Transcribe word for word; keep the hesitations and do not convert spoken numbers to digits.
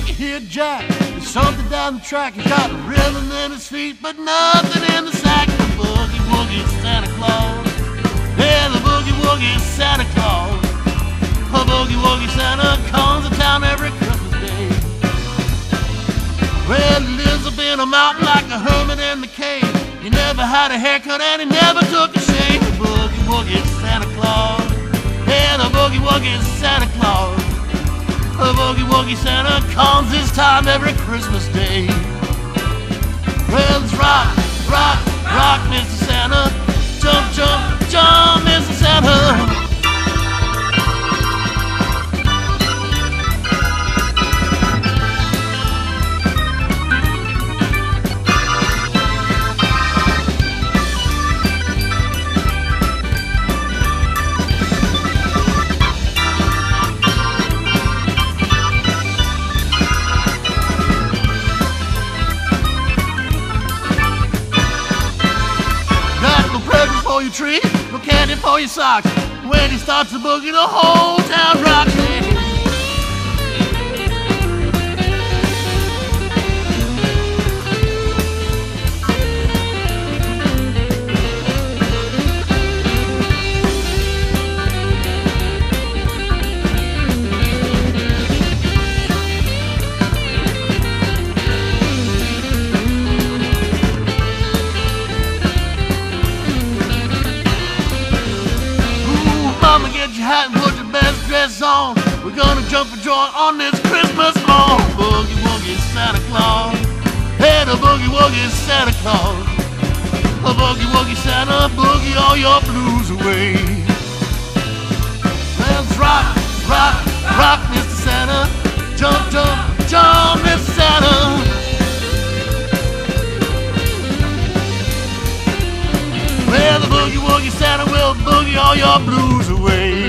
you hear Jack? There's something down the track. He's got a rhythm in his feet, but nothing in the sack. The boogie woogie Santa Claus. Yeah, the boogie woogie Santa Claus. A boogie woogie Santa comes to town every Christmas day. Well, he lives up in a mountain like a hermit in the cave. He never had a haircut and he never took a shave. The boogie woogie Santa Claus. Yeah, the boogie woogie Santa Claus. The boogie woogie Santa comes this time every Christmas day. Well, it's rock, rock, rock, Mister Santa. Jump, jump, jump, Mister Santa. For your tree, no candy for your socks. When he starts the boogie, the whole town rocks. Get your hat and put your best dress on. We're gonna jump for joy on this Christmas morn. Boogie woogie Santa Claus. Hey, the boogie woogie Santa Claus. A boogie woogie Santa, boogie all your blues away. Let's rock, rock, rock, Mister Santa. Jump, jump, jump, Mister Santa. Well, the boogie woogie Santa will boogie all your blues away.